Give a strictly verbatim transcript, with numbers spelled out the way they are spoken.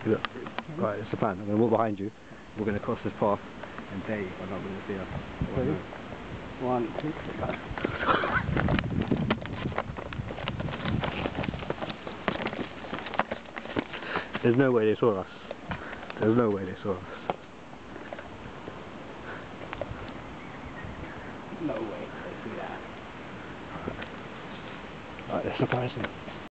Look. Right, it's the plan. I'm going to walk behind you. We're going to cross this path, and they are not going to see us. Ready? One, two, go. There's no way they saw us. There's no way they saw us. No way they see that. Alright, let's surprise them.